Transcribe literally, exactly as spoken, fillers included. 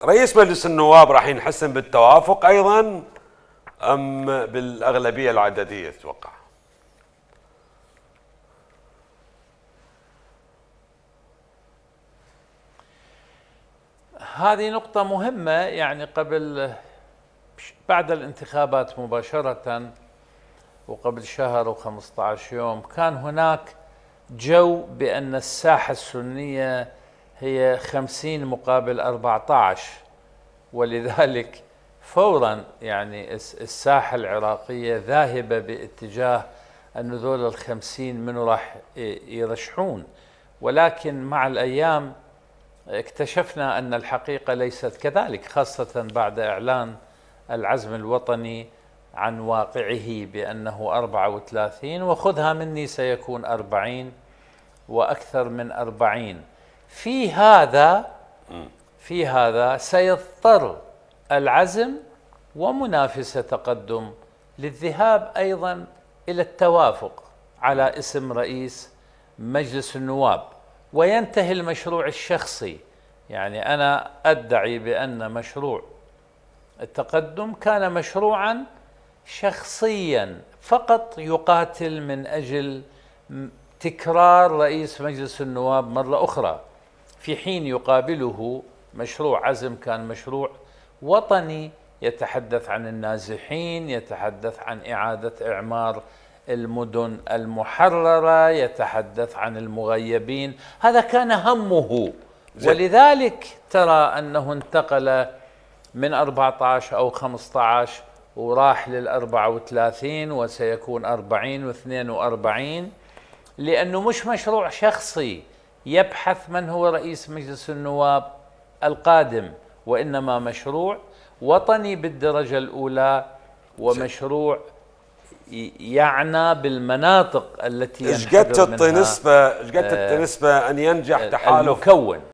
رئيس مجلس النواب راح ينحسم بالتوافق أيضا أم بالأغلبية العددية تتوقع؟ هذه نقطة مهمة. يعني قبل بعد الانتخابات مباشرة وقبل شهر وخمسة عشر يوم كان هناك جو بأن الساحة السنية هي خمسين مقابل أربعة عشر، ولذلك فورا يعني الساحة العراقية ذاهبة باتجاه أن ذول الخمسين منو راح يرشحون. ولكن مع الأيام اكتشفنا أن الحقيقة ليست كذلك، خاصة بعد إعلان العزم الوطني عن واقعه بأنه أربعة وثلاثين، وخذها مني سيكون أربعين وأكثر من أربعين. في هذا في هذا سيضطر العزم ومنافسة تقدم للذهاب أيضا إلى التوافق على اسم رئيس مجلس النواب، وينتهي المشروع الشخصي. يعني أنا أدعي بأن مشروع التقدم كان مشروعا شخصيا فقط يقاتل من أجل تكرار رئيس مجلس النواب مرة أخرى، في حين يقابله مشروع عزم كان مشروع وطني يتحدث عن النازحين، يتحدث عن إعادة إعمار المدن المحررة، يتحدث عن المغيبين. هذا كان همه، ولذلك ترى أنه انتقل من أربعة عشر أو خمسة عشر وراح للأربعة وثلاثين وسيكون أربعين واثنين وأربعين، لأنه مش مشروع شخصي يبحث من هو رئيس مجلس النواب القادم، وإنما مشروع وطني بالدرجة الأولى، ومشروع يعنى بالمناطق التي ايش قد تعطي نسبة ايش قد تعطي نسبة أن ينجح تحالف المكون